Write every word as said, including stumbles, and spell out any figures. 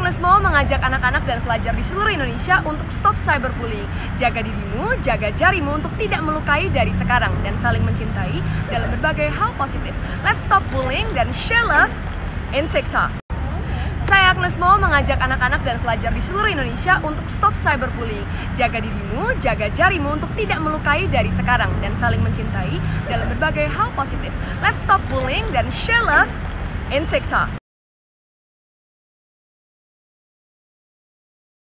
AGNEZ mau mengajak anak-anak dan pelajar di seluruh Indonesia untuk stop cyberbullying. Jaga dirimu, jaga jarimu untuk tidak melukai dari sekarang dan saling mencintai dalam berbagai hal positif. Let's stop bullying dan share love in TikTok. Saya AGNEZ mau mengajak anak-anak dan pelajar di seluruh Indonesia untuk stop cyberbullying. Jaga dirimu, jaga jarimu untuk tidak melukai dari sekarang dan saling mencintai dalam berbagai hal positif. Let's stop bullying dan share love in TikTok.